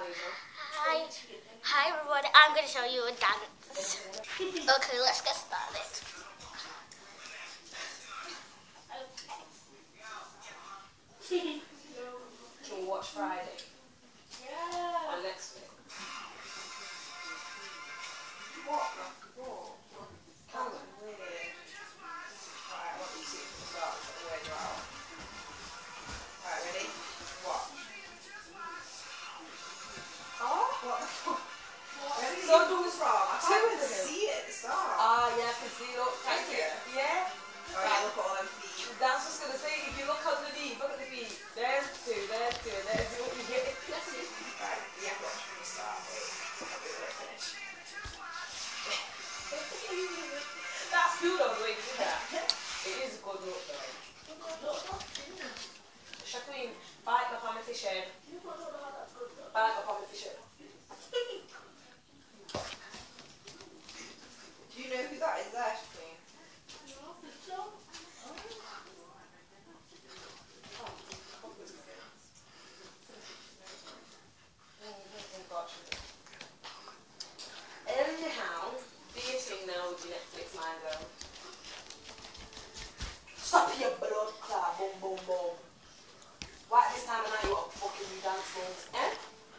Hi. Hi everyone, I'm going to show you a dance. Okay, let's get started. Can we watch Friday? Yeah. And next week. What? Can we? Really? Alright, I want you to see it from the start, so the way you're out. Alright, ready? Watch. Oh? What the fuck? Ready? So do this wrong. I can't even see it at the start. Ah, yeah, I can see it. Thank you. Yeah? Alright, look at all them feet. That's just going to say, if you look underneath, look at the feet. There's two, there's two, and there's two. What you get? Right, yeah, watch from the start. Wait, I'll be able to finish. That's good on the way to do that. It is a good look though. Shaqueen, bite up on my fish head. Bite up on my fish head. Do you know who that is there, Shaqueen? Anyhow, do your thing now with your Netflix mind though. Stop your blood clot, boom boom boom. Why at this time of night you up fucking you dance moves, eh?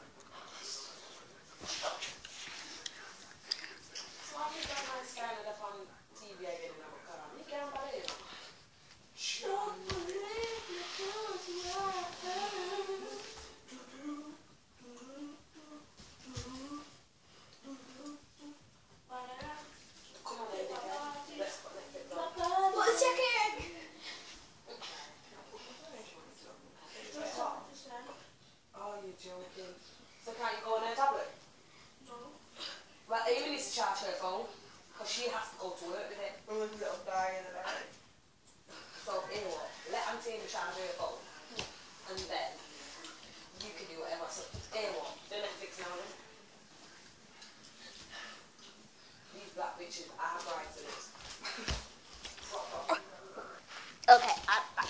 So why you don't mind standing up on TV again and have a cut on? You can't believe it. Come on then, dickhead. Let's put Netflix on. What's your cake? Oh, you're joking. So can't you go on her tablet? No. Well, Amy needs to charge her phone, because she has to go to work with it. With a little guy in the back. So, anyway, let Auntie Amy charge her phone, and then you can do whatever. So, anyway, the Netflix now then. These black bitches are bright to this. Okay, I'm back.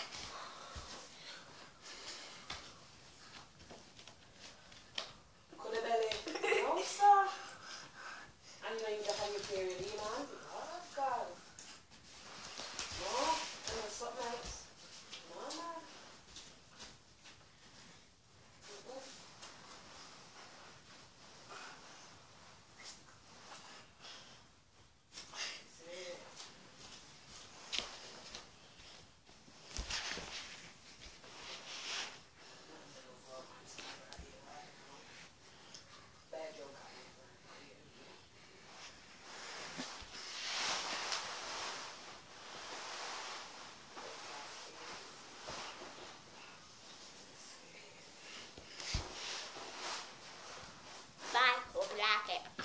Could have belly. No, sir. And you know you get on your period, you know? Oh, God. No, and there's something else. No, no. Bad joke. Bye, hope you like it.